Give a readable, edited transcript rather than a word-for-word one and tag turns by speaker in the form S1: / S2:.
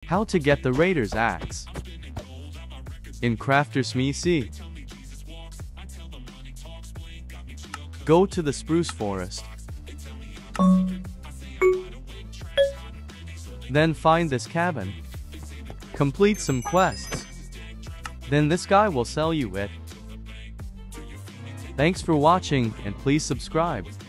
S1: How to get the Raider's axe. In Crafters Me, go to the spruce forest. Then find this cabin. Complete some quests. Then this guy will sell you it. Thanks for watching and please subscribe.